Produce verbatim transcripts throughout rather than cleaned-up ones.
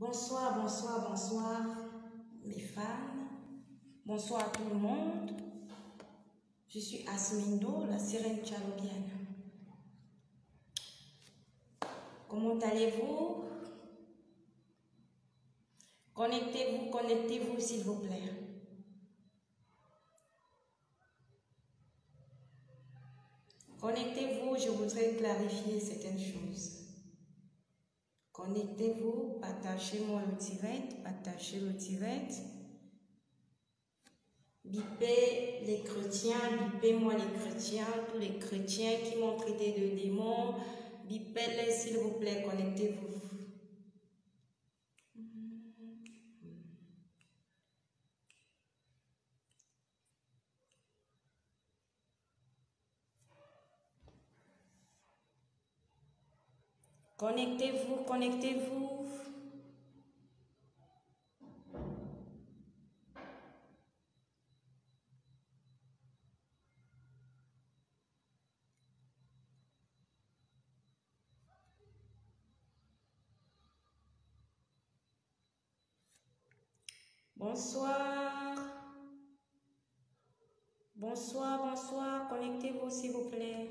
Bonsoir, bonsoir, bonsoir, mes fans. Bonsoir à tout le monde. Je suis Asmindo, la sirène tchalobienne. Comment allez-vous? Connectez-vous, connectez-vous, s'il vous plaît. Connectez-vous, je voudrais clarifier certaines choses. Connectez-vous, partagez-moi le direct, partagez le direct. Bipez les chrétiens, bipez-moi les chrétiens, tous les chrétiens qui m'ont traité de démons, bipez-les s'il vous plaît, connectez-vous. Connectez-vous, connectez-vous. Bonsoir. Bonsoir, bonsoir. Connectez-vous s'il vous plaît.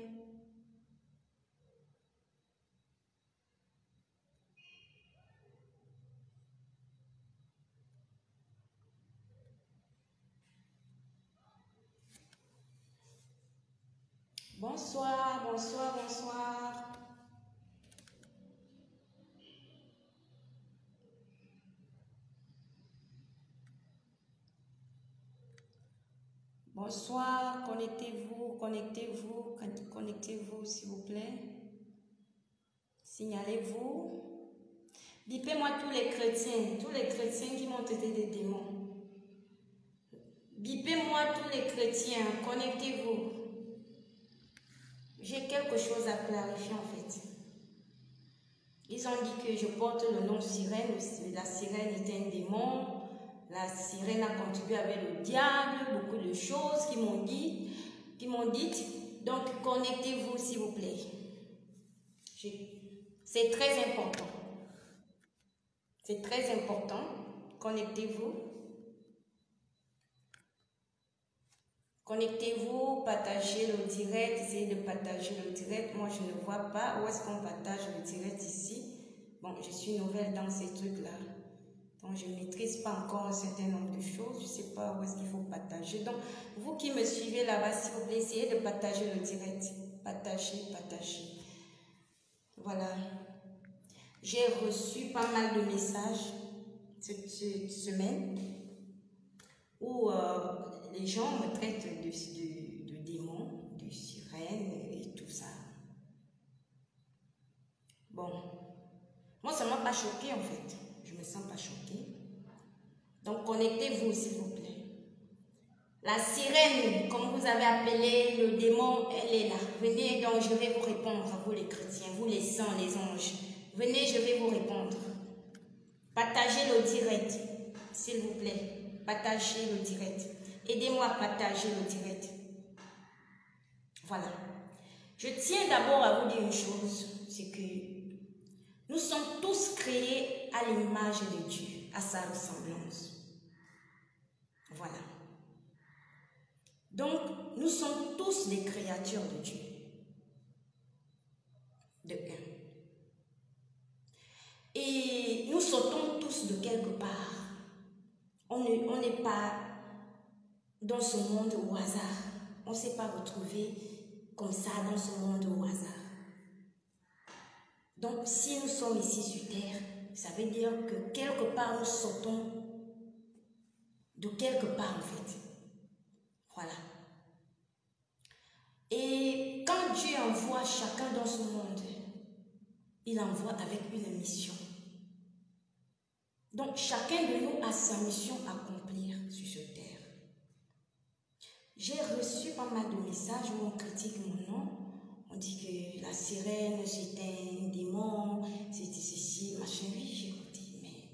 Bonsoir, bonsoir, bonsoir. Bonsoir, connectez-vous, connectez-vous, connectez-vous s'il vous plaît. Signalez-vous. Bipez-moi tous les chrétiens, tous les chrétiens qui m'ont traité des démons. Bipez-moi tous les chrétiens, connectez-vous. J'ai quelque chose à clarifier en fait. Ils ont dit que je porte le nom sirène, la sirène était un démon. La sirène a contribué avec le diable, beaucoup de choses qui m'ont dit, qui m'ont dit. Donc, connectez-vous s'il vous plaît. C'est très important. C'est très important. Connectez-vous. Connectez-vous, partagez le direct, essayez de partager le direct. Moi, je ne vois pas où est-ce qu'on partage le direct ici. Bon, je suis nouvelle dans ces trucs-là. Donc, je ne maîtrise pas encore un certain nombre de choses. Je ne sais pas où est-ce qu'il faut partager. Donc, vous qui me suivez là-bas, s'il vous plaît, essayez de partager le direct. Partagez, partagez. Voilà. J'ai reçu pas mal de messages cette, cette semaine où euh, les gens me traitent de, de, de démons, de sirènes et tout ça. Bon. Moi, ça ne m'a pas choqué en fait. Je ne me sens pas choquée. Donc, connectez-vous, s'il vous plaît. La sirène, comme vous avez appelé le démon, elle est là. Venez donc, je vais vous répondre à vous les chrétiens, vous les saints, les anges. Venez, je vais vous répondre. Partagez le direct, s'il vous plaît. Partagez le direct. Aidez-moi à partager le direct. Voilà. Je tiens d'abord à vous dire une chose, c'est que nous sommes tous créés à l'image de Dieu, à sa ressemblance. Voilà. Donc, nous sommes tous des créatures de Dieu. De un. Et nous sortons tous de quelque part. On n'est on n'est pas dans ce monde au hasard. On ne s'est pas retrouvé comme ça dans ce monde au hasard. Donc, si nous sommes ici sur terre, ça veut dire que quelque part nous sortons de quelque part en fait. Voilà. Et quand Dieu envoie chacun dans ce monde, il envoie avec une mission. Donc, chacun de nous a sa mission à accomplir sur cette terre. J'ai reçu pas mal de messages où on critique mon nom. On dit que la sirène, c'était un démon, c'était ceci, machin. Oui, j'ai écouté, mais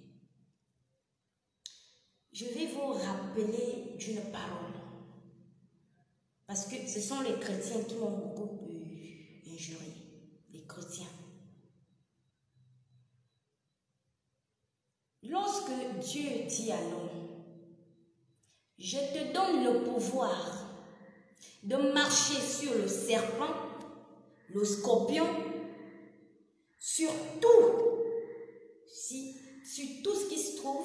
je vais vous rappeler d'une parole. Parce que ce sont les chrétiens qui m'ont beaucoup euh, injurié. Les chrétiens. Lorsque Dieu dit à l'homme, je te donne le pouvoir de marcher sur le serpent, le scorpion, sur tout, si, sur tout ce qui se trouve,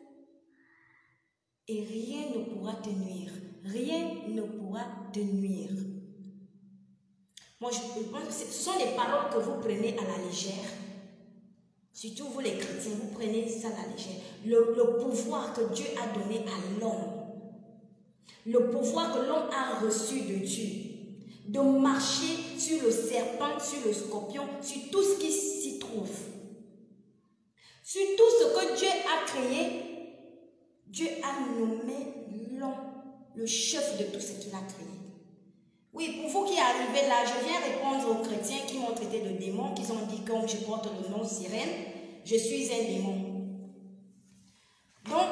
et rien ne pourra te nuire. Rien ne pourra te nuire. Moi, je pense que ce sont des paroles que vous prenez à la légère. Surtout vous les chrétiens, vous prenez ça à la légère. Le, le pouvoir que Dieu a donné à l'homme. Le pouvoir que l'homme a reçu de Dieu. De marcher sur le serpent, sur le scorpion, sur tout ce qui s'y trouve. Sur tout ce que Dieu a créé, Dieu a nommé l'homme le chef de tout ce qu'il a créé. Oui, pour vous qui arrivez là, je viens répondre aux chrétiens qui m'ont traité de démon, qui ont dit comme je porte le nom sirène, je suis un démon. Donc,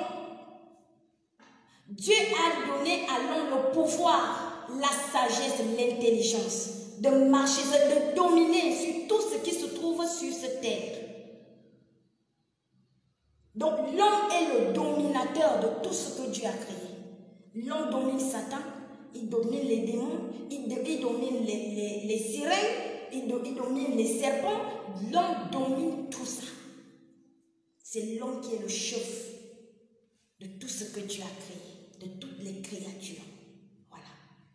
Dieu a donné à l'homme le pouvoir, la sagesse, l'intelligence, de marcher, de dominer sur tout ce qui se trouve sur cette terre. Donc, l'homme est le dominateur de tout ce que Dieu a créé. L'homme domine Satan, il domine les démons, il, il domine les, les, les sirènes, il, do, il domine les serpents. L'homme domine tout ça. C'est l'homme qui est le chef de tout ce que Dieu a créé, de toutes les créatures. Voilà.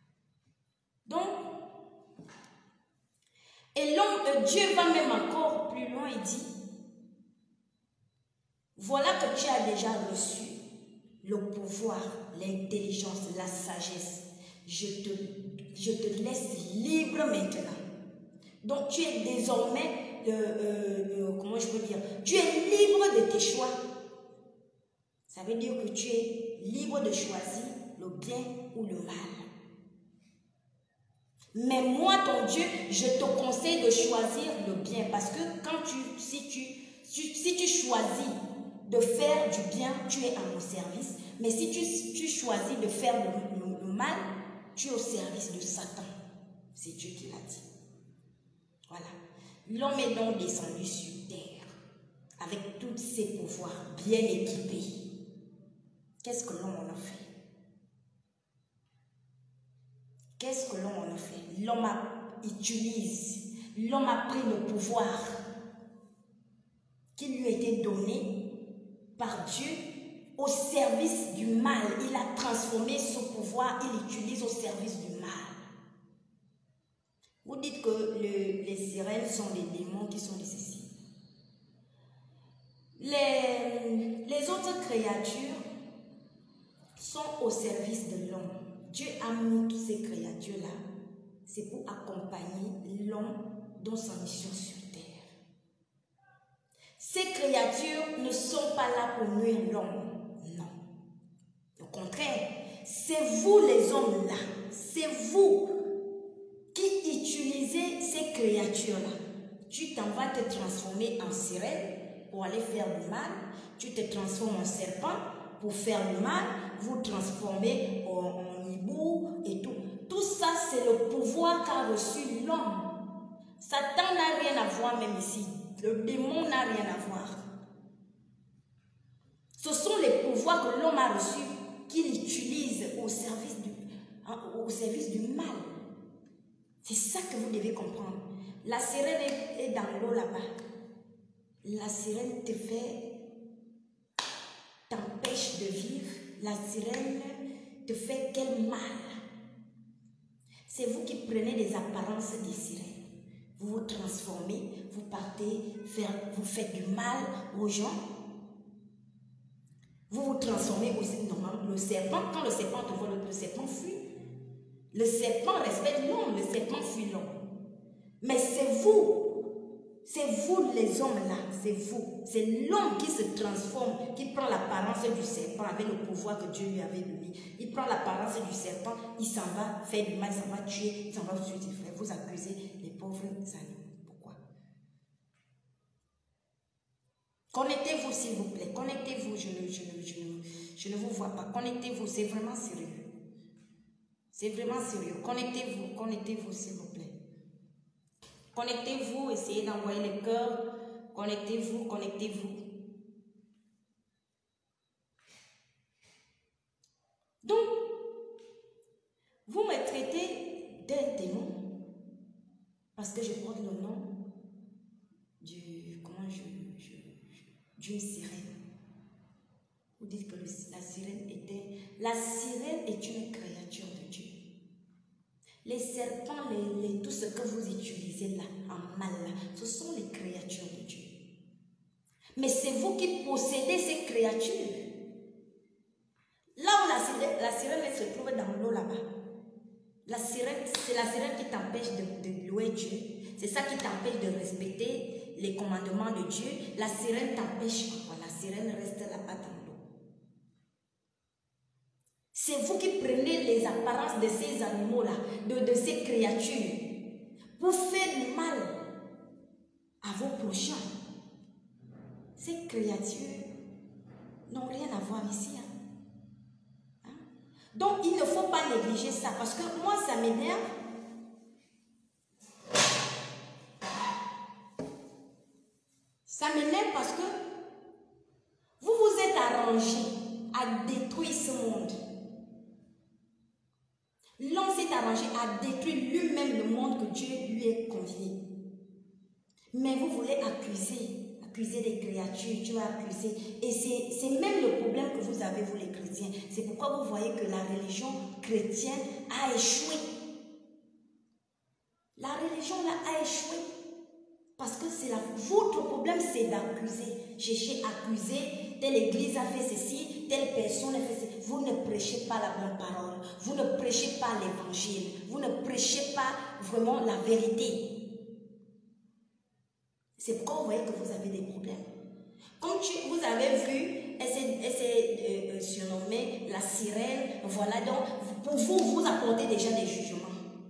Donc, et l'homme, Dieu va même encore plus loin et dit, voilà que tu as déjà reçu le pouvoir, l'intelligence, la sagesse. Je te, je te laisse libre maintenant. Donc tu es désormais, euh, euh, comment je peux dire, tu es libre de tes choix. Ça veut dire que tu es libre de choisir le bien ou le mal. Mais moi, ton Dieu, je te conseille de choisir le bien. Parce que quand tu, si tu, si, si tu choisis de faire du bien, tu es à mon service. Mais si tu, tu choisis de faire le, le, le mal, tu es au service de Satan. C'est Dieu qui l'a dit. Voilà. L'homme est donc descendu sur terre avec tous ses pouvoirs bien équipés. Qu'est-ce que l'homme en a fait? Qu'est-ce que l'homme en a fait? L'homme a utilise, l'homme a pris le pouvoir qui lui a été donné par Dieu au service du mal. Il a transformé ce pouvoir, il l'utilise au service du mal. Vous dites que le, les sirènes sont des démons qui sont des ceci. Les, les autres créatures sont au service de l'homme. Dieu a mis toutes ces créatures-là, c'est pour accompagner l'homme dans sa mission sur terre. Ces créatures ne sont pas là pour nuire l'homme, non. Au contraire, c'est vous les hommes-là, c'est vous qui utilisez ces créatures-là. Tu t'en vas te transformer en sirène pour aller faire du mal, tu te transformes en serpent pour faire du mal, vous transformez en, en hibou et tout. Tout ça, c'est le pouvoir qu'a reçu l'homme. Satan n'a rien à voir même ici. Le démon n'a rien à voir. Ce sont les pouvoirs que l'homme a reçus qu'il utilise au service du, hein, au service du mal. C'est ça que vous devez comprendre. La sirène est, est dans l'eau là-bas. La sirène te fait, t'empêche de vivre. La sirène te fait quel mal. C'est vous qui prenez les apparences des sirènes. Vous vous transformez, vous partez, faire, vous faites du mal aux gens. Vous vous transformez aussi, normalement, le serpent, quand le serpent te voit, le, le serpent fuit. Le serpent respecte l'homme, le serpent fuit l'homme. Mais c'est vous, c'est vous les hommes là, c'est vous. C'est l'homme qui se transforme, qui prend l'apparence du serpent avec le pouvoir que Dieu lui avait donné. Il prend l'apparence du serpent, il s'en va faire du mal, il s'en va tuer, il s'en va tuer ses frères. Vous accusez les pauvres animaux. Pourquoi? Connectez-vous s'il vous plaît, connectez-vous, je ne, je, ne, je, ne, je ne vous vois pas. Connectez-vous, c'est vraiment sérieux. C'est vraiment sérieux. Connectez-vous, connectez-vous s'il vous plaît. Connectez-vous, essayez d'envoyer les cœurs. Connectez-vous, connectez-vous. que je porte le nom du, comment je, je, je d'une sirène. Vous dites que le, la sirène était, la sirène est une créature de Dieu. Les serpents, les, les, tout ce que vous utilisez là, en mal, là, ce sont les créatures de Dieu. Mais c'est vous qui possédez ces créatures. Là où la sirène, la sirène elle se trouve dans l'eau là-bas. La sirène, c'est la sirène qui t'empêche de, de louer Dieu. C'est ça qui t'empêche de respecter les commandements de Dieu. La sirène t'empêche quoi? La sirène reste là-bas dans l'eau. C'est vous qui prenez les apparences de ces animaux-là, de, de ces créatures, pour faire du mal à vos prochains. Ces créatures n'ont rien à voir ici. Hein? Hein? Donc, il ne faut pas négliger ça, parce que moi, ça m'énerve. Ça m'énerve parce que vous vous êtes arrangé à détruire ce monde. L'homme s'est arrangé à détruire lui-même le monde que Dieu lui a confié. Mais vous voulez accuser, accuser les créatures, Dieu a accusé. Et c'est même le problème que vous avez, vous les chrétiens. C'est pourquoi vous voyez que la religion chrétienne a échoué. La religion là a échoué. Parce que c'est la, votre problème, c'est d'accuser. Chercher à accuser, telle église a fait ceci, telle personne a fait ceci. Vous ne prêchez pas la bonne parole. Vous ne prêchez pas l'évangile. Vous ne prêchez pas vraiment la vérité. C'est pourquoi vous voyez que vous avez des problèmes. Comme tu, vous avez vu, elle s'est euh, surnommée la sirène. Voilà, donc pour vous, vous apportez déjà des jugements.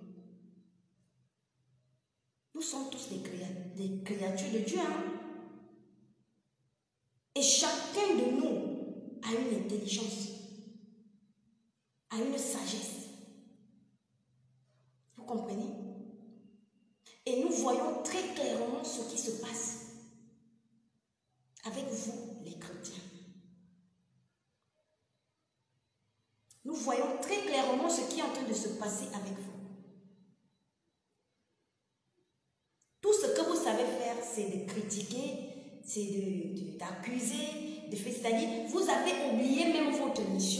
Nous sommes tous des créatures, des créatures de Dieu. Hein? Et chacun de nous a une intelligence, a une sagesse. Vous comprenez? Et nous voyons très clairement ce qui se passe avec vous, les chrétiens. Nous voyons très clairement ce qui est en train de se passer avec vous. Tout ce que vous savez faire, c'est de critiquer, c'est d'accuser, de, de, de faire. C'est-à-dire, vous avez oublié même votre mission.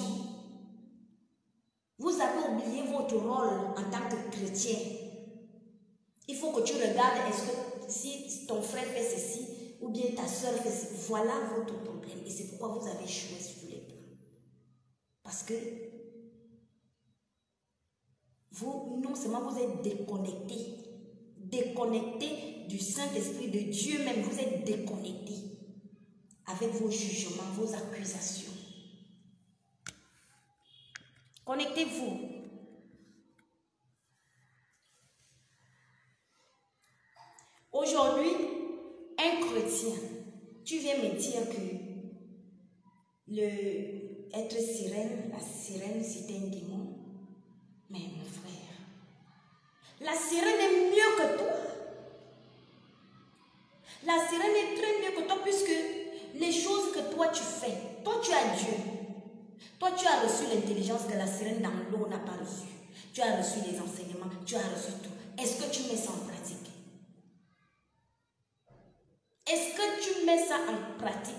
Vous avez oublié votre rôle en tant que chrétien. Il faut que tu regardes, est-ce que si ton frère fait ceci, ou bien ta soeur fait ceci, voilà votre problème. Et c'est pourquoi vous avez échoué sur les plans. Parce que vous, non seulement vous êtes déconnectés, déconnecté du Saint-Esprit de Dieu même, vous êtes déconnecté avec vos jugements, vos accusations. Connectez-vous. Aujourd'hui, un chrétien, tu viens me dire que le être sirène, la sirène c'était un démon. Mais mon frère, la sirène est mieux que toi. La sirène est très mieux que toi puisque les choses que toi tu fais, toi tu as Dieu. Toi tu as reçu l'intelligence que la sirène dans l'eau n'a pas reçue. Tu as reçu les enseignements, tu as reçu tout. Est-ce que tu mets ça en pratique? Est-ce que tu mets ça en pratique?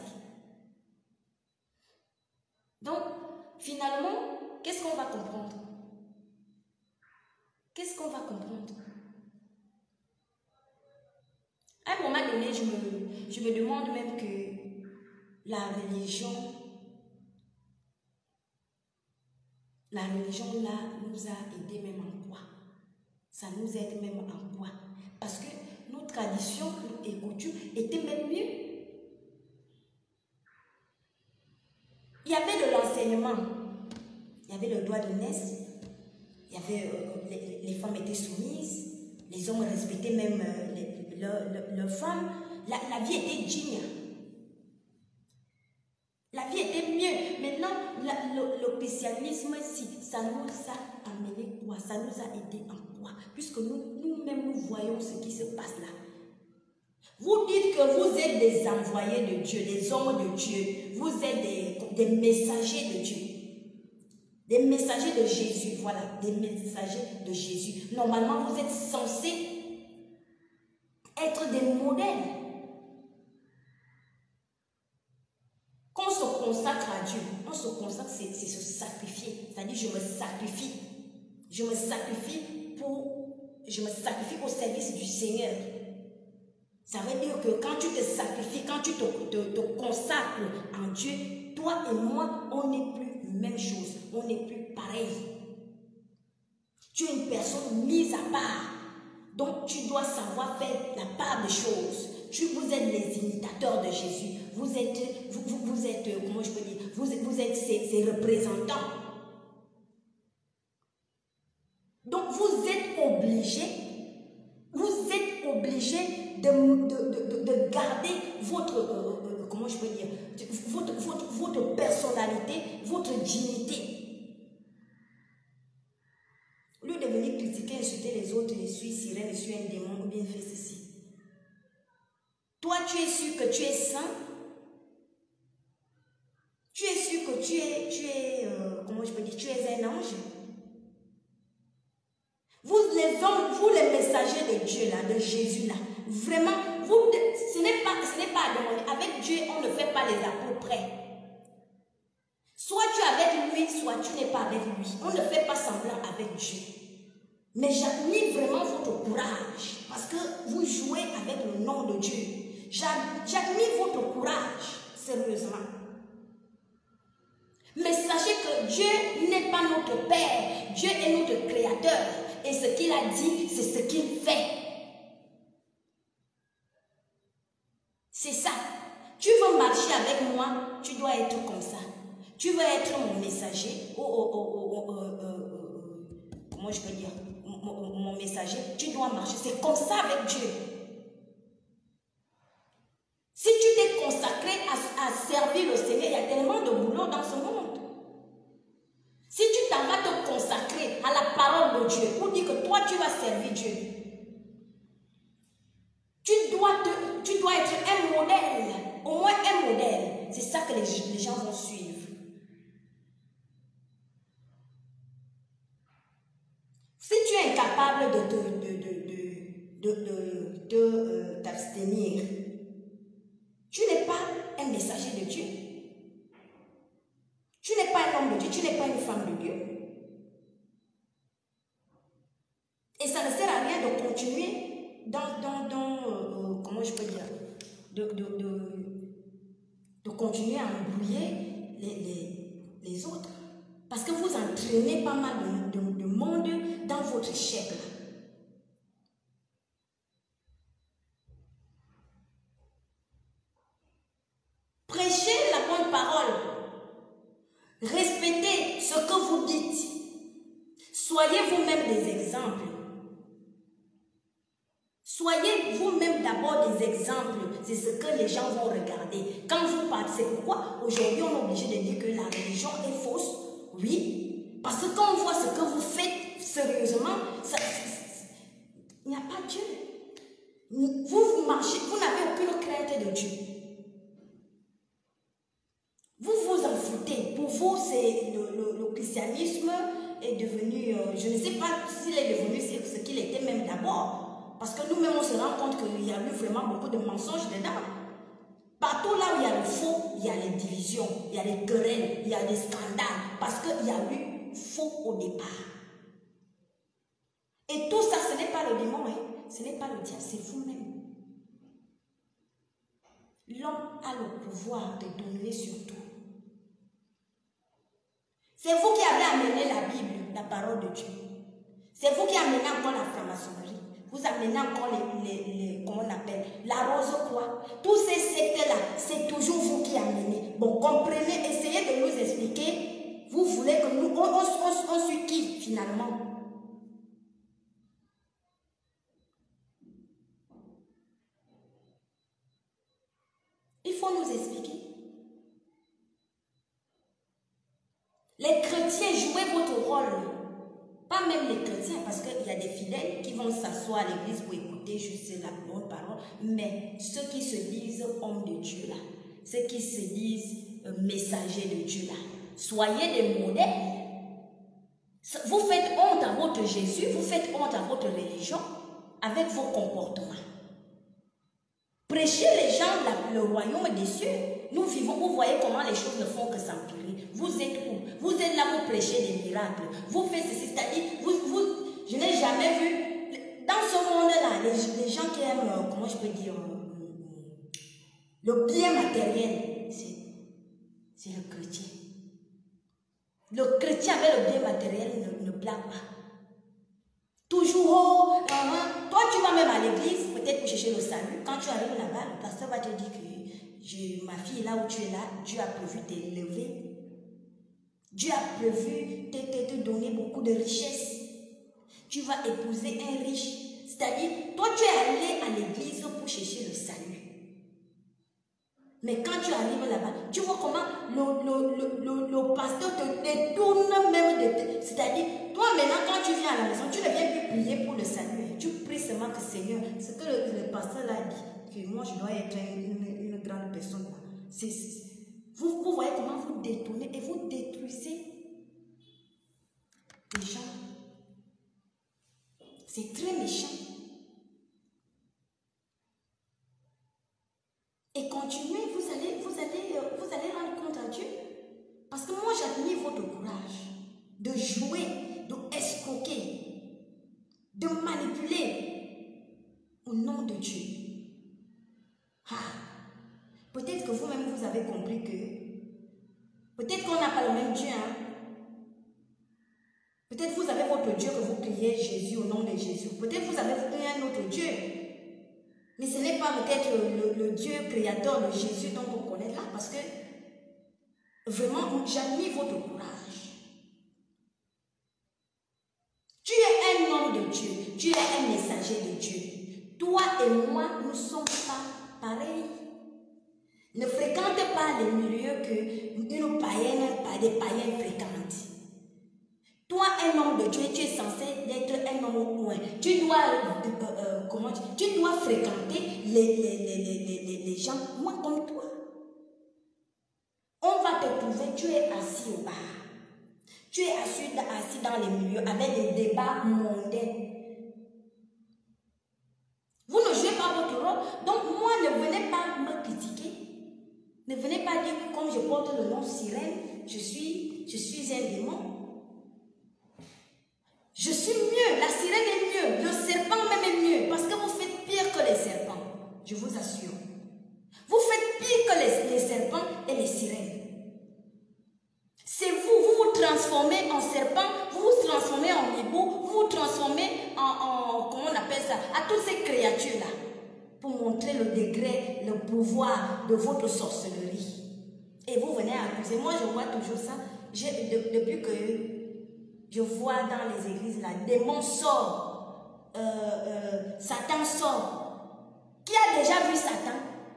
Donc, finalement, qu'est-ce qu'on va comprendre? Qu'est-ce qu'on va comprendre? À un moment donné, je me, je me demande même que la religion, la religion là nous a aidé même en quoi? Ça nous aide même en quoi? Parce que nos traditions et coutumes étaient même mieux. Il y avait de l'enseignement, il y avait le droit de naissance, il y avait, euh, les, les femmes étaient soumises, les hommes respectaient même euh, les, leurs leur, leur femmes, la, la vie était digne. La vie était mieux. Maintenant, la, le, le christianisme, si, ça nous a amené quoi? Ça nous a aidé en quoi? Puisque nous, nous-mêmes, nous voyons ce qui se passe là. Vous dites que vous êtes des envoyés de Dieu, des hommes de Dieu. Vous êtes des, des messagers de Dieu. Des messagers de Jésus, voilà. Des messagers de Jésus. Normalement, vous êtes censés être des modèles. Quand on se consacre à Dieu, on se consacre, c'est se sacrifier. C'est-à-dire, je me sacrifie. Je me sacrifie pour, je me sacrifie au service du Seigneur. Ça veut dire que quand tu te sacrifies, quand tu te, te, te consacres en Dieu, toi et moi, on n'est plus la même chose. On n'est plus pareil. Tu es une personne mise à part. Donc, tu dois savoir faire la part des choses. Tu, vous êtes les imitateurs de Jésus. Vous êtes, vous, vous, vous êtes, comment je peux dire, vous, vous êtes ses, ses représentants. Donc, vous êtes obligés, vous êtes obligés de, de, de, de garder votre, euh, comment je peux dire, votre, votre, votre personnalité, votre dignité. Au lieu de venir critiquer, insulter les autres, je suis sirène, je suis un démon, ou bien fais ceci. Toi, tu es sûr que tu es saint. Tu es sûr que tu es, tu es euh, comment je peux dire, tu es un ange. Vous les hommes, vous les messagers de Dieu, là, de Jésus, là, vraiment, vous, ce n'est pas, ce n'est pas à demander. Avec Dieu, on ne fait pas les à peu près. Soit tu es avec lui, soit tu n'es pas avec lui. On ne fait pas semblant avec Dieu. Mais j'admire vraiment votre courage, parce que vous jouez avec le nom de Dieu. J'admire votre courage, sérieusement. Mais sachez que Dieu n'est pas notre Père. Dieu est notre Créateur. Et ce qu'il a dit, c'est ce qu'il fait. C'est ça. Tu veux marcher avec moi, tu dois être comme ça. Tu veux être mon messager, oh, oh, oh, oh, oh, euh, euh, comment je peux dire, mon, mon messager, tu dois marcher. C'est comme ça avec Dieu. Si tu t'es consacré à, à servir le Seigneur, il y a tellement de boulot dans ce monde. Si tu t'en vas te consacrer à la parole de Dieu pour dire que toi tu vas servir Dieu, tu dois, te, tu dois être un modèle, au moins un modèle. C'est ça que les, les gens vont suivre. Si tu es incapable de, de, de, de, de, de, de, euh, t'abstenir, tu n'es pas un messager de Dieu. Tu n'es pas un homme de Dieu, tu n'es pas une femme de Dieu. Et ça ne sert à rien de continuer dans, dans, dans euh, comment je peux dire, de, de, de, de continuer à embrouiller les, les, les autres. Parce que vous entraînez pas mal de, de, de monde dans votre chèque. Prêchez la bonne parole. Respectez ce que vous dites. Soyez vous-même des exemples. Soyez vous-même d'abord des exemples. C'est ce que les gens vont regarder. Quand vous parlez, c'est pourquoi aujourd'hui on est obligé de dire que la religion est fausse. Oui. Parce que quand on voit ce que vous faites sérieusement, ça, il n'y a pas Dieu. Vous, vous marchez, vous n'avez aucune crainte de Dieu. Vous vous en foutez. Pour vous, c'est le, le, le christianisme est devenu, euh, je ne sais pas s'il est devenu ce qu'il était même d'abord. Parce que nous-mêmes, on se rend compte qu'il y a eu vraiment beaucoup de mensonges dedans. Partout là où il y a le faux, il y a les divisions, il y a les querelles, il y a des scandales. Parce qu'il y a eu faux au départ. Et tout ça, ce n'est pas le démon, hein? Ce n'est pas le diable, c'est vous-même. L'homme a le pouvoir de dominer sur tout. C'est vous qui avez amené la Bible, la parole de Dieu. C'est vous qui amenez encore la franc-maçonnerie. Vous amenez encore les, les, les comment on appelle, la rose-croix. Tous ces sectes-là, c'est toujours vous qui amenez. Bon, comprenez, essayez de nous expliquer. Vous voulez que nous, on, on, on, on suit qui finalement? Il faut nous expliquer. Les chrétiens, jouez votre rôle. Pas même les chrétiens, parce qu'il y a des fidèles qui vont s'asseoir à l'église pour écouter juste la bonne parole. Mais ceux qui se disent hommes de Dieu là, ceux qui se disent euh, messagers de Dieu là, soyez des modèles. Vous faites honte à votre Jésus, vous faites honte à votre religion avec vos comportements. Prêchez les gens la, le royaume des cieux. Nous vivons, vous voyez comment les choses ne font que s'empirer. Vous êtes où? Vous êtes là, vous prêchez des miracles. Vous faites ceci, c'est-à-dire, vous, vous, je n'ai jamais vu, dans ce monde-là, les, les gens qui aiment, euh, comment je peux dire, euh, le bien matériel, c'est le chrétien. Le chrétien avec le bien matériel ne, ne blague pas. Toujours, oh, uh -huh. Toi tu vas même à l'église, peut-être pour chercher le salut. Quand tu arrives là-bas, le pasteur va te dire que je, ma fille, là où tu es là, Dieu a prévu t'élever. Dieu a prévu te, te, te donner beaucoup de richesses. Tu vas épouser un riche. C'est-à-dire, toi tu es allé à l'église pour chercher le salut. Mais quand tu arrives là-bas, tu vois comment le, le, le, le, le pasteur te détourne même de... C'est-à-dire, toi maintenant quand tu viens à la maison, tu ne viens plus prier pour le salut. Tu pries seulement que Seigneur, ce que le, le pasteur a dit, que moi je dois être une, une, une grande personne. C est, c est, vous, vous voyez comment vous détournez et vous détruisez les gens. C'est très méchant. Et continuez, vous allez, vous, allez, vous allez rendre compte à Dieu. Parce que moi, j'admire votre courage de jouer, de escroquer, de manipuler au nom de Dieu. Ah, peut-être que vous-même, vous avez compris que peut-être qu'on n'a pas le même Dieu. Hein? Peut-être vous avez votre Dieu que vous priez Jésus au nom de Jésus. Peut-être vous avez un autre Dieu. Mais ce n'est pas peut-être le, le Dieu créateur de Jésus dont on connaît là, parce que vraiment, j'admire votre courage. Tu es un homme de Dieu, tu es un messager de Dieu. Toi et moi, nous ne sommes pas pareils. Ne fréquente pas les milieux que une païenne, des païens fréquentent. Toi, un homme de Dieu, tu es censé être un homme au loin. Tu dois, euh, euh, comment tu, tu dois fréquenter les, les, les, les, les, les gens moins comme toi. On va te trouver, tu es assis au bar. Tu es assis, assis dans les milieux avec des débats mondains. Vous ne jouez pas votre rôle. Donc, moi, ne venez pas me critiquer. Ne venez pas dire que comme je porte le nom sirène, je suis, je suis un démon. Je suis mieux, la sirène est mieux, le serpent même est mieux, parce que vous faites pire que les serpents, je vous assure. Vous faites pire que les, les serpents et les sirènes. C'est vous, vous vous transformez en serpent, vous vous transformez en hibou, vous vous transformez en, en, comment on appelle ça, à toutes ces créatures-là, pour montrer le degré, le pouvoir de votre sorcellerie. Et vous venez accuser, moi je vois toujours ça, de, depuis que je vois dans les églises là, démon sort, euh, euh, Satan sort. Qui a déjà vu Satan?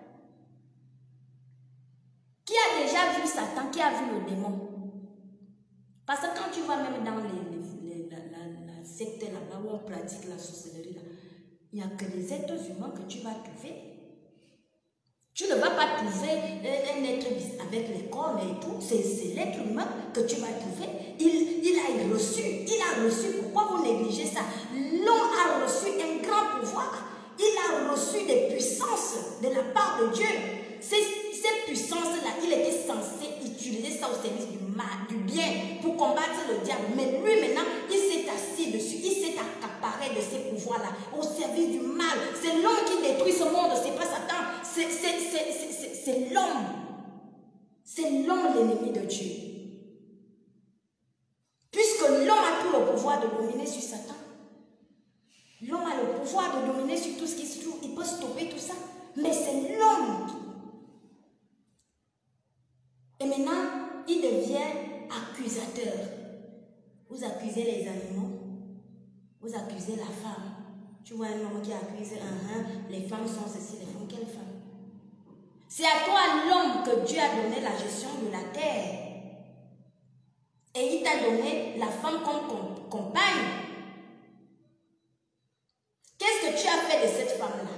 Qui a déjà vu Satan? Qui a vu le démon? Parce que quand tu vas même dans les, les, les, la, la, la secte là-bas où on pratique la sorcellerie, là, il n'y a que les êtres humains que tu vas trouver. Tu ne vas pas trouver un être avec les cornes et tout. C'est l'être humain que tu vas trouver. Il, il a reçu. Il a reçu. Pourquoi vous négligez ça? L'homme a reçu un grand pouvoir. Il a reçu des puissances de la part de Dieu. Ces, ces puissances-là, il était censé utiliser ça au service du mal, du bien, pour combattre le diable. Mais lui, maintenant, il s'est assis dessus. Il s'est accaparé de ces pouvoirs-là au service du mal. C'est l'homme qui détruit ce monde. C'est pas Satan. C'est l'homme. C'est l'homme l'ennemi de Dieu. Puisque l'homme a tout le pouvoir de dominer sur Satan. L'homme a le pouvoir de dominer sur tout ce qui se trouve. Il peut stopper tout ça. Mais c'est l'homme. Et maintenant, il devient accusateur. Vous accusez les animaux. Vous accusez la femme. Tu vois un homme qui accuse un, un, les femmes sont ceci, les femmes, quelles femmes? C'est à toi, l'homme, que Dieu a donné la gestion de la terre. Et il t'a donné la femme comme compagne. Qu'est-ce que tu as fait de cette femme-là?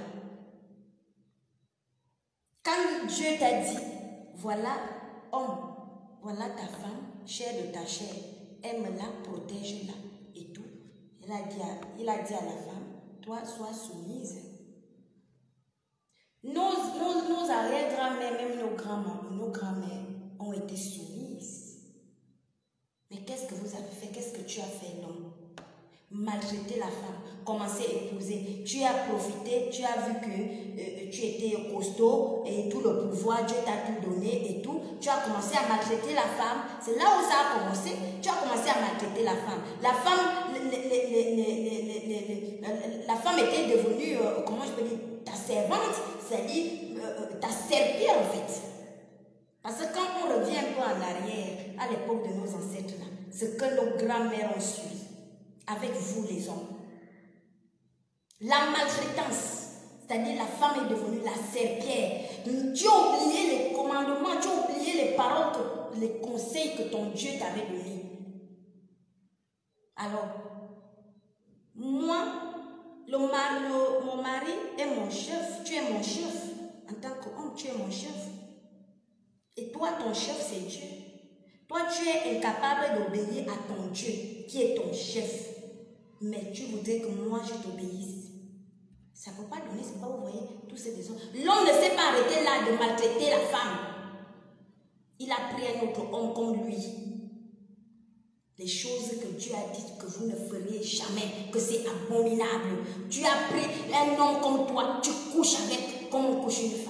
Quand Dieu t'a dit, voilà, homme, voilà ta femme, chair de ta chair, aime-la, protège-la et tout. Il a dit à, il a dit à la femme, toi, sois soumise. Nos, nos, nos arrière-grand-mères, même nos grands-mères, nos grands-mères ont été soumises. Mais qu'est-ce que vous avez fait? Qu'est-ce que tu as fait, l'homme? Maltraiter la femme, commencer à épouser. Tu as profité, tu as vu que euh, tu étais costaud et tout le pouvoir, Dieu t'a tout donné et tout. Tu as commencé à maltraiter la femme. C'est là où ça a commencé. Tu as commencé à maltraiter la femme. La femme, les, les, les, les, les, les, les, la, la femme était devenue, euh, comment je peux dire, ta servante, c'est-à-dire euh, ta serpillère en fait. Parce que quand on revient un peu en arrière, à l'époque de nos ancêtres, là, ce que nos grands-mères ont suivi, avec vous les hommes. La maltraitance, c'est-à-dire la femme est devenue la serpillère. Tu as oublié les commandements, tu as oublié les paroles, que, les conseils que ton Dieu t'avait donnés. Alors, moi, le, le, mon mari est mon chef, tu es mon chef. En tant qu'homme, tu es mon chef. Et toi, ton chef, c'est Dieu. Toi, tu es incapable d'obéir à ton Dieu, qui est ton chef. Mais tu voudrais que moi, je t'obéisse. Ça ne peut pas donner, c'est pas, vous voyez, tous ces besoins. L'homme ne s'est pas arrêté là de maltraiter la femme. Il a pris un autre homme comme lui. Les choses que Dieu a dites que vous ne feriez jamais, que c'est abominable. Tu as pris un homme comme toi, tu couches avec comme on couche une femme.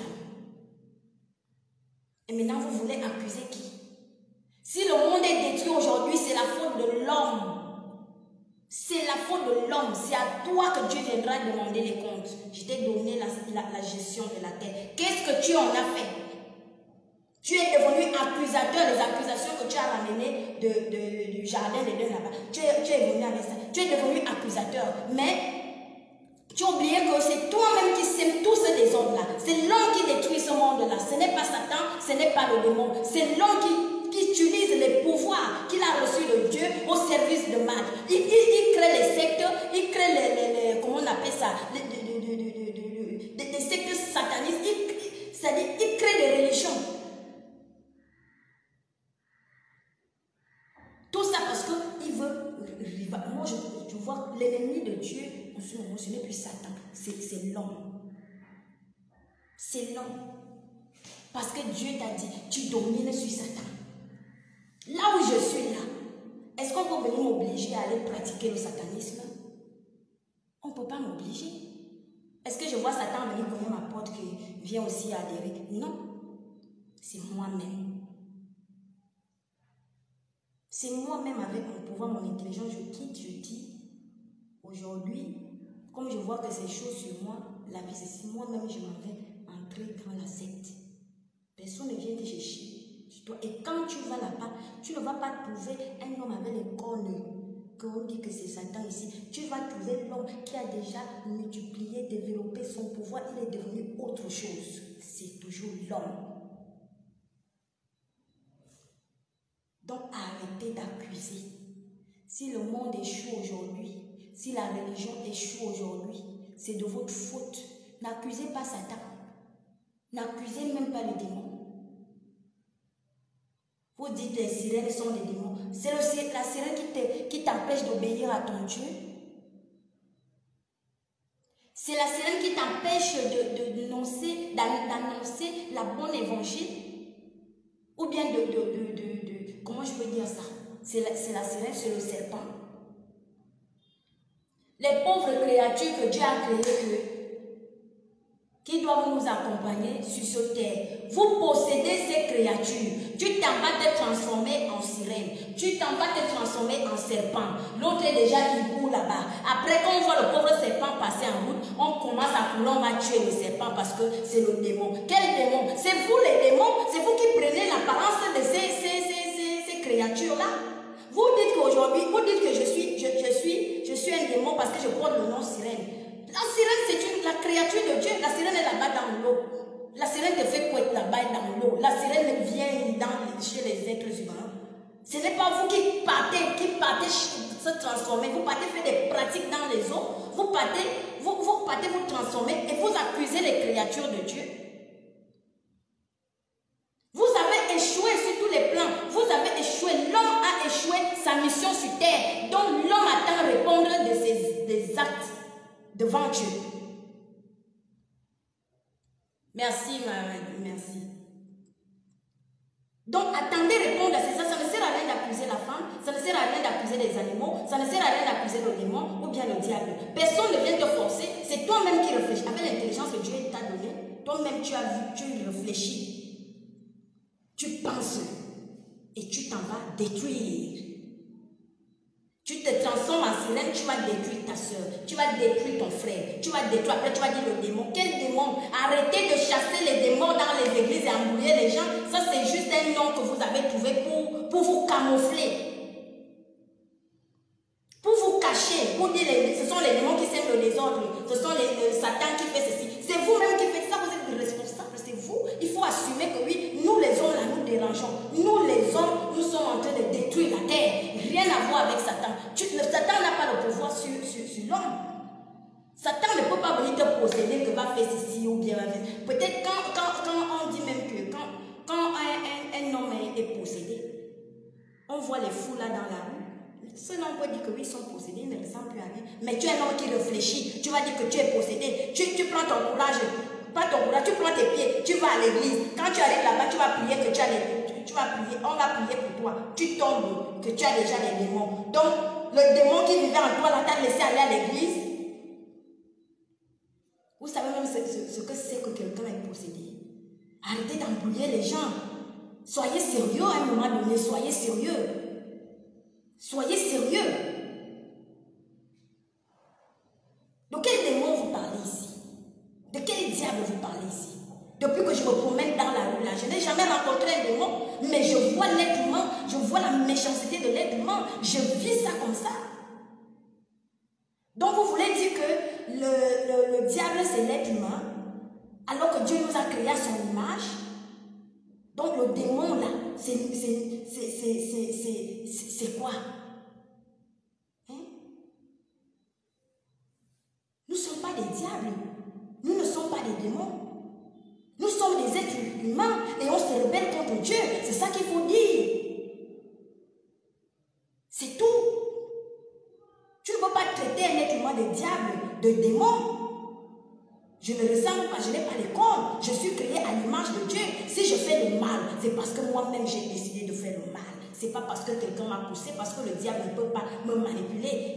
Et maintenant, vous voulez accuser qui? Si le monde est détruit aujourd'hui, c'est la faute de l'homme. C'est la faute de l'homme. C'est à toi que Dieu viendra demander les comptes. Je t'ai donné la, la, la gestion de la terre. Qu'est-ce que tu en as fait? Tu es devenu accusateur. Les accusations que tu as ramenées de, de, du jardin des deux là-bas. Tu es, tu es venu avec ça. Tu es devenu accusateur. Mais tu as oublié que c'est toi-même qui sème tous ces désordres-là. C'est l'homme qui détruit ce monde-là. Ce n'est pas Satan, ce n'est pas le démon. C'est l'homme qui qui utilise les pouvoirs qu'il a reçus de Dieu au service de mal. Il, il, il crée les sectes, il crée les, les, les comment on appelle ça, les, les, les, les, les, les, les sectes satanistes, c'est-à-dire il crée des religions. Tout ça parce qu'il veut, moi je, je vois l'ennemi de Dieu, en ce moment, ce n'est plus Satan, c'est l'homme. C'est l'homme. Parce que Dieu t'a dit, tu domines sur Satan. Là où je suis là, est-ce qu'on peut venir m'obliger à aller pratiquer le satanisme? On ne peut pas m'obliger. Est-ce que je vois Satan venir cogner ma porte qui vient aussi adhérer? Non. C'est moi-même. C'est moi-même avec mon pouvoir, mon intelligence, je quitte, je dis, aujourd'hui, comme je vois que ces choses sur moi, la vie c'est si moi-même je m'en vais entrer dans la secte. Personne ne vient te chercher. Et quand tu vas là-bas, tu ne vas pas trouver un homme avec les cornes, qu'on dit que c'est Satan ici. Tu vas trouver l'homme qui a déjà multiplié, développé son pouvoir, il est devenu autre chose. C'est toujours l'homme. Donc arrêtez d'accuser. Si le monde échoue aujourd'hui, si la religion échoue aujourd'hui, c'est de votre faute. N'accusez pas Satan. N'accusez même pas les démons. Vous dites les sirènes sont des démons. C'est la sirène qui t'empêche d'obéir à ton Dieu. C'est la sirène qui t'empêche d'annoncer de, la bonne évangile. Ou bien de, de, de, de, de comment je peux dire ça? C'est la, la sirène, c'est le serpent. Les pauvres créatures que Dieu a créées, qui doivent nous accompagner sur cette terre. Vous possédez ces créatures. Tu t'en vas te transformer en sirène. Tu t'en vas te transformer en serpent. L'autre est déjà hibou là-bas. Après, quand on voit le pauvre serpent passer en route, on commence à couler, on va tuer le serpent parce que c'est le démon. Quel démon? C'est vous les démons. C'est vous qui prenez l'apparence de ces, ces, ces, ces, ces créatures-là. Vous dites qu'aujourd'hui, vous dites que je suis, je, je, suis, je suis un démon parce que je porte le nom sirène. La sirène, c'est la créature de Dieu. La sirène est là-bas dans l'eau. La sirène te fait quoi là-bas dans l'eau? La sirène vient dans, chez les êtres humains. Ce n'est pas vous qui partez, qui partez se transformer. Vous partez faire des pratiques dans les eaux. Vous partez, vous, vous partez vous transformer et vous accusez les créatures de Dieu. Vous avez échoué sur tous les plans. Vous avez échoué. L'homme a échoué sa mission sur terre. Donc l'homme attend à répondre de ses des actes devant Dieu. Merci, ma, merci. Donc, attendez répondre à ces ça. Ça ne sert à rien d'accuser la femme, ça ne sert à rien d'accuser les animaux, ça ne sert à rien d'accuser le démon ou bien le diable. Personne ne vient te forcer, c'est toi-même qui réfléchis. Avec l'intelligence que Dieu t'a donnée, toi-même tu as vu, tu réfléchis, tu penses et tu t'en vas détruire. Tu te transformes en sirène, tu vas détruire ta soeur, tu vas détruire ton frère, tu vas détruire, après tu vas dire le démon. Quel démon? Arrêtez de chasser les démons dans les églises et embrouiller les gens. Ça c'est juste un nom que vous avez trouvé pour, pour vous camoufler. Pour vous cacher, pour dire les, ce sont les démons qui sèment le désordre, ce sont les, les Satan qui fait ceci. C'est vous-même qui faites ça, vous êtes responsable, c'est vous. Il faut assumer que oui, nous les hommes là, nous dérangeons. Nous les hommes, nous sommes en train de détruire la terre. Rien à voir avec Satan. Tu, le Satan n'a pas le pouvoir sur, sur, sur l'homme. Satan ne peut pas venir te posséder que va faire ceci ou bien va faire. Peut-être quand, quand, quand on dit même que quand, quand un, un, un homme est, est possédé, on voit les fous là dans la rue. Ceux là on peut dire que oui, ils sont possédés, ils ne ressemblent plus à rien. Mais tu es un homme qui réfléchit. Tu vas dire que tu es possédé. Tu, tu prends ton courage. Pas ton courage, tu prends tes pieds. Tu vas à l'église. Quand tu arrives là-bas, tu vas prier que tu as les. Tu vas prier, on va prier pour toi. Tu tombes, que tu as déjà les démons. Donc, le démon qui vivait en toi, là, t'a laissé aller à l'église. Vous savez même ce, ce, ce que c'est que quelqu'un est possédé. Arrêtez d'embrouiller les gens. Soyez sérieux à un moment donné, soyez sérieux. Soyez sérieux. De quel démon vous parlez ici? De quel diable vous parlez ici? Depuis que je me promène dans la rue là, je n'ai jamais rencontré un démon, mais je vois l'être humain, je vois la méchanceté de l'être humain, je vis ça comme ça. Donc vous voulez dire que le, le, le diable c'est l'être humain, alors que Dieu nous a créé à son image. Donc le démon là, c'est quoi? Hein? Nous ne sommes pas des diables, nous ne sommes pas des démons. Nous sommes des êtres humains et on se rebelle contre Dieu. C'est ça qu'il faut dire. C'est tout. Tu ne peux pas traiter un être humain de diable, de démon. Je ne ressemble pas, je n'ai pas les corps. Je suis créé à l'image de Dieu. Si je fais le mal, c'est parce que moi-même j'ai décidé de faire le mal. Ce n'est pas parce que quelqu'un m'a poussé, parce que le diable ne peut pas me manipuler.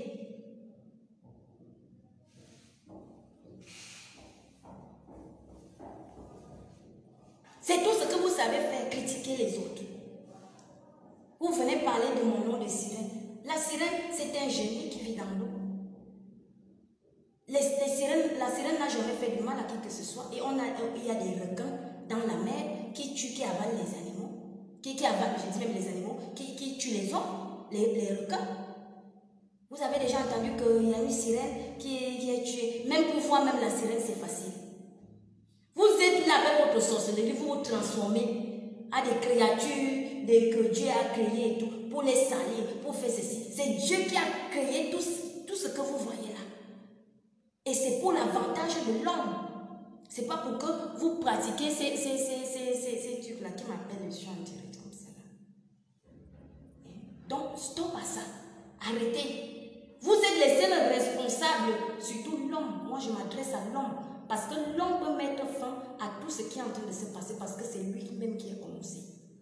C'est tout ce que vous savez faire, critiquer les autres. Vous venez parler de mon nom de sirène. La sirène, c'est un génie qui vit dans l'eau. Les, les sirènes, la sirène n'a jamais fait du mal à qui que ce soit. Et on a, il y a des requins dans la mer qui tuent, qui avalent les animaux. Qui, qui avalent, je dis même les animaux, qui, qui tuent les hommes, les, les requins. Vous avez déjà entendu qu'il y a une sirène qui est, qui est tuée. Même pour voir même la sirène, c'est facile. Vous êtes là avec votre sorcellerie, vous vous transformez à des créatures des, que Dieu a créées et tout, pour les salir, pour faire ceci. C'est Dieu qui a créé tout, tout ce que vous voyez là. Et c'est pour l'avantage de l'homme. C'est pas pour que vous pratiquiez ces, ces, ces, ces, ces, ces trucs-là qui m'appellent, je suis en direct comme ça. Là. Donc, stop à ça. Arrêtez. Vous êtes les seuls responsables, surtout l'homme. Moi, je m'adresse à l'homme. Parce que l'homme peut mettre fin à tout ce qui est en train de se passer parce que c'est lui-même qui a commencé.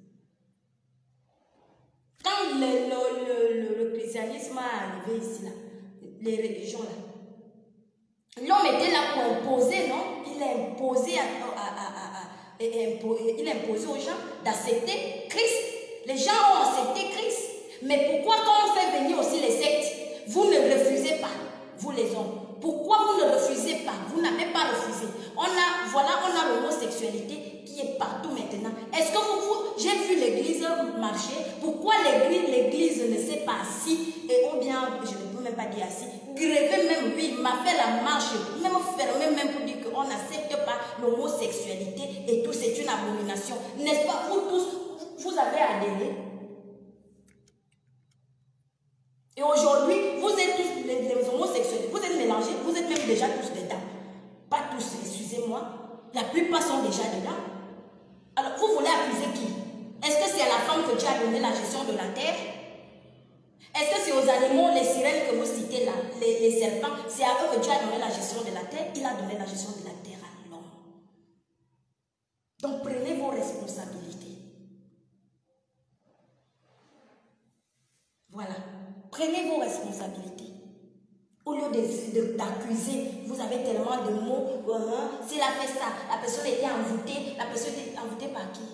Quand le, le, le, le, le christianisme est arrivé ici, là, les religions, là, l'homme était là pour imposer, non? Il a imposé, à, à, à, à, à, il a imposé aux gens d'accepter Christ. Les gens ont accepté Christ. Mais pourquoi quand on fait venir aussi les sectes, vous ne refusez pas, vous les hommes? Pourquoi vous ne refusez pas? Vous n'avez pas refusé. On a, voilà, on a l'homosexualité qui est partout maintenant. Est-ce que vous, vous j'ai vu l'église marcher? Pourquoi l'église ne s'est pas assise, et ou bien, je ne peux même pas dire assis, grévé même, oui, m'a fait la marche, même fermé même pour dire qu'on n'accepte pas l'homosexualité et tout, c'est une abomination. N'est-ce pas? Vous tous, vous avez adhéré. Et aujourd'hui, vous êtes tous les, les homosexuels, vous êtes mélangés, vous êtes même déjà tous dedans. Pas tous, excusez-moi. La plupart sont déjà dedans. Alors, vous voulez accuser qui? Est-ce que c'est à la femme que Dieu a donné la gestion de la terre? Est-ce que c'est aux animaux, les sirènes que vous citez là, les, les serpents, c'est à eux que Dieu a donné la gestion de la terre? Il a donné la gestion de la terre à l'homme. Donc prenez vos responsabilités. Voilà. Prenez vos responsabilités. Au lieu d'accuser, vous avez tellement de mots. Euh, S'il a fait ça, la personne était envoûtée. La personne était envoûtée par qui?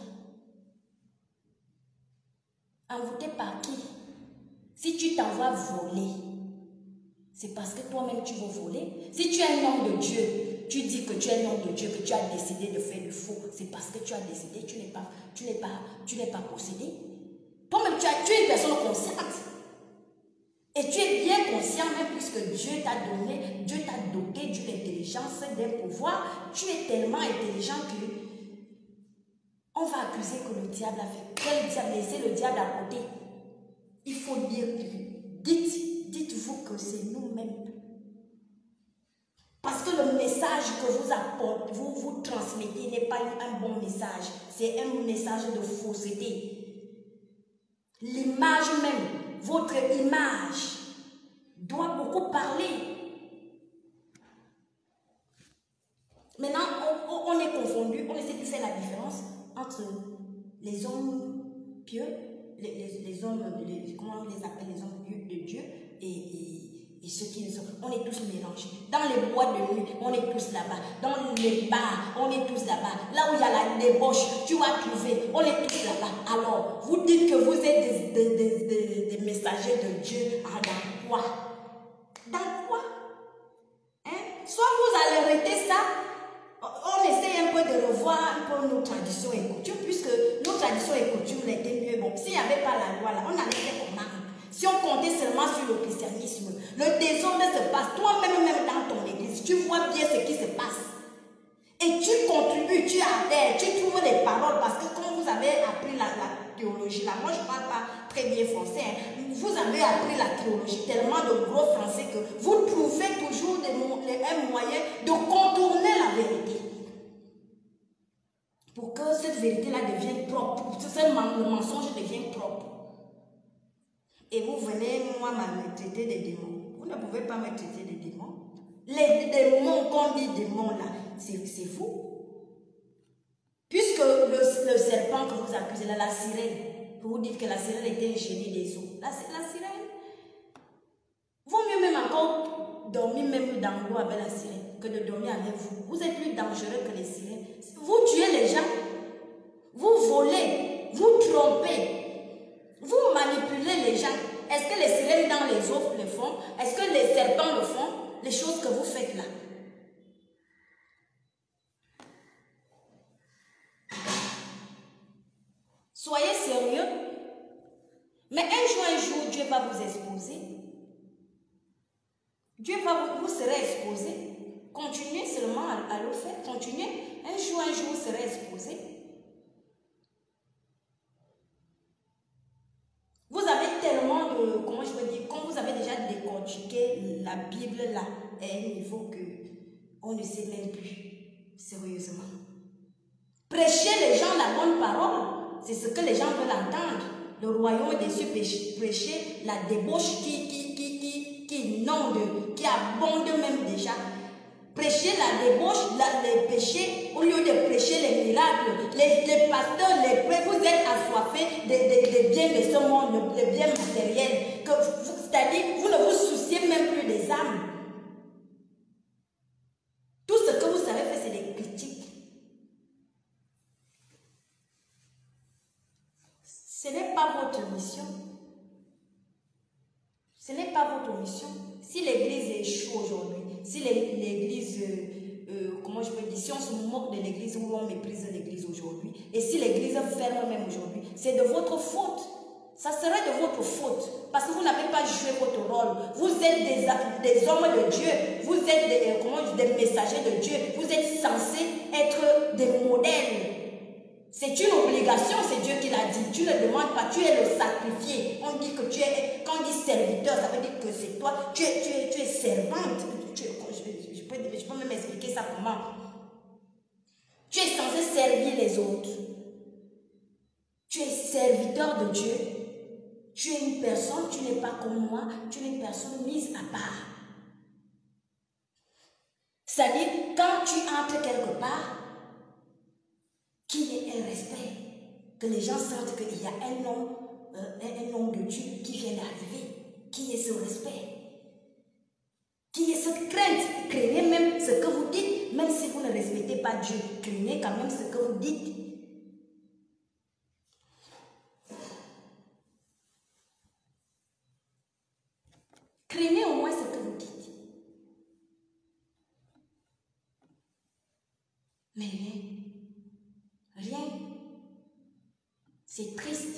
Envoûtée par qui? Si tu t'envoies voler, c'est parce que toi-même tu veux voler. Si tu es un homme de Dieu, tu dis que tu es un homme de Dieu, que tu as décidé de faire du faux, c'est parce que tu as décidé, tu n'es pas, tu n'es pas, tu n'es pas possédé. Toi-même, tu, tu es une personne consciente. Et tu es bien conscient, même puisque Dieu t'a donné, Dieu t'a doté d'une intelligence, d'un pouvoir. Tu es tellement intelligent que on va accuser que le diable a fait. Quel diable? Laissez le diable à côté. Il faut dire, dites, dites-vous que c'est nous-mêmes. Parce que le message que vous apportez, vous, vous transmettez n'est pas un bon message. C'est un message de fausseté. L'image même, votre image, doit beaucoup parler. Maintenant, on, on est confondu, on essaie de faire la différence entre les hommes pieux, les, les, les hommes, les, comment on les appelle, les hommes pieux de Dieu, et, et, et ceux qui ne sont. On est tous mélangés. Dans les bois de nuit, on est tous là-bas. Dans les bars, on est tous là-bas. Là où il y a la débauche, tu vas trouver, on est tous là-bas. Alors, vous dites que vous êtes des, des, des, des, des messagers de Dieu. Ah, dans quoi? Dans quoi? Hein? Soit vous allez arrêter ça, on essaie un peu de revoir un peu nos traditions et coutumes, puisque nos traditions et coutumes étaient mieux. Bon, s'il n'y avait pas la loi là, on allait faire comment? Si on comptait seulement sur le christianisme, le désordre se passe. Toi-même, même dans ton église, tu vois bien ce qui se passe. Et tu contribues, tu adhères, tu trouves des paroles, parce que quand vous avez appris la, la théologie, là, moi je ne parle pas très bien français, hein, vous avez appris la théologie, tellement de gros français que vous trouvez toujours des, des, un moyen de contourner la vérité. Pour que cette vérité-là devienne propre, pour que le mensonge devienne propre. Et vous venez, moi, me traiter des démons. Vous ne pouvez pas me traiter des démons. Les démons, qu'on dit démons là, c'est vous. Puisque le, le serpent que vous accusez là, la sirène, vous dites que la sirène était un génie des eaux. La, la sirène, vaut mieux même encore dormir même dans l'eau avec la sirène que de dormir avec vous. Vous êtes plus dangereux que les sirènes. Vous tuez les gens, vous volez, vous trompez. Vous manipulez les gens. Est-ce que les sirènes dans les eaux le font? Est-ce que les serpents le font? Les choses que vous faites là. Soyez sérieux. Mais un jour, un jour, Dieu va vous exposer. Dieu va vous, vous serez exposé. Continuez seulement à, à le faire. Continuez. Un jour, un jour, vous serez exposé. Vous avez tellement de, comment je peux dire, quand vous avez déjà décortiqué la Bible là, à un niveau que on ne sait même plus, sérieusement. Prêchez les gens la bonne parole, c'est ce que les gens veulent entendre. Le royaume des cieux, prêcher la débauche qui, qui, qui, qui, qui inonde, qui abonde même déjà. Prêcher la débauche, la, les péchés, au lieu de prêcher les miracles. Les, les pasteurs, les prêtres, vous êtes assoiffés des de, de biens de ce monde, des biens matériels. C'est-à-dire, vous ne vous souciez même plus des âmes. Tout ce que vous savez faire, c'est des critiques. Ce n'est pas votre mission. Ce n'est pas votre mission. Si l'église échoue aujourd'hui, si l'église, euh, euh, comment je peux dire, si on se moque de l'église ou on méprise l'église aujourd'hui, et si l'église ferme même aujourd'hui, c'est de votre faute. Ça serait de votre faute, parce que vous n'avez pas joué votre rôle. Vous êtes des, des hommes de Dieu, vous êtes des, comment je dis, des messagers de Dieu, vous êtes censés être des modèles. C'est une obligation, c'est Dieu qui l'a dit. Tu ne demandes pas, tu es le sacrifié. On dit que tu es, quand on dit serviteur, ça veut dire que c'est toi, tu es, tu es, tu es servante. Tu, je, je, peux, je peux même expliquer ça comment. Tu es censé servir les autres. Tu es serviteur de Dieu. Tu es une personne, tu n'es pas comme moi, tu es une personne mise à part. C'est-à-dire, quand tu entres quelque part, qu'il y que les gens sentent qu'il y a un homme, euh, un, un homme de Dieu qui vient d'arriver, qui est ce respect, qui est cette crainte. Craignez même ce que vous dites, même si vous ne respectez pas Dieu, craignez quand même ce que vous dites. Craignez au moins ce que vous dites. Mais rien. Rien. C'est triste.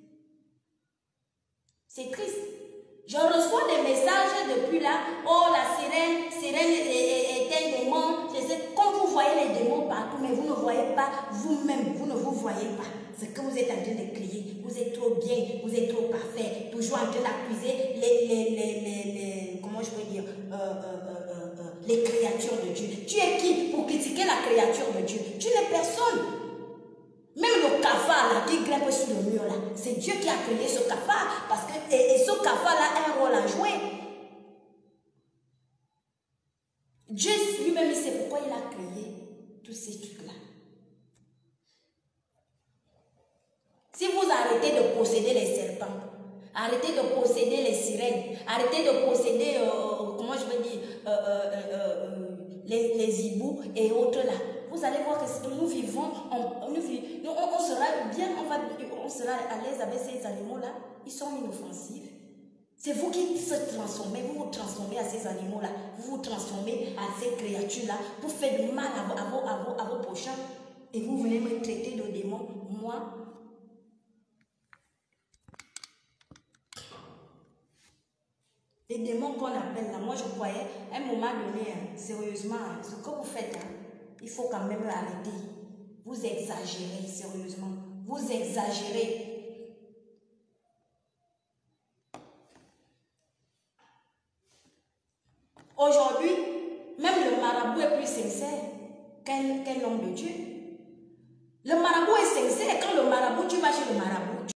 C'est triste. Je reçois des messages depuis là. Oh, la sirène, sirène est, est, est un démon. Je sais, quand vous voyez les démons partout, mais vous ne voyez pas vous-même, vous ne vous voyez pas. Ce que vous êtes en train de crier, vous êtes trop bien, vous êtes trop parfait, toujours en train d'accuser les, les, les, les, les, comment je peux dire, euh, euh, euh, euh, les créatures de Dieu. Tu es qui pour critiquer la créature de Dieu? Tu n'es personne. Même le cafard là, qui grimpe sur le mur là, c'est Dieu qui a créé ce cafard, parce que et, et ce cafard là a un rôle à jouer. Dieu lui-même, il sait pourquoi il a créé tous ces trucs là. Si vous arrêtez de posséder les serpents, arrêtez de posséder les sirènes, arrêtez de posséder, euh, comment je veux dire, euh, euh, euh, euh, les, les hiboux et autres là, vous allez voir que nous vivons, on, nous, nous, on, on sera bien, on, va, on sera à l'aise avec ces animaux-là. Ils sont inoffensifs. C'est vous qui se transformez, vous vous transformez à ces animaux-là, vous vous transformez à ces créatures-là, vous faites du mal à vos, à, vos, à, vos, à vos prochains et vous venez me traiter de démon. Moi, les démons qu'on appelle là, moi je croyais, à un moment donné, hein, sérieusement, hein, ce que vous faites, hein, il faut quand même arrêter. Vous exagérez, sérieusement. Vous exagérez. Aujourd'hui, même le marabout est plus sincère qu'un qu'un homme de Dieu. Le marabout est sincère. Quand le marabout, tu vas chez le marabout,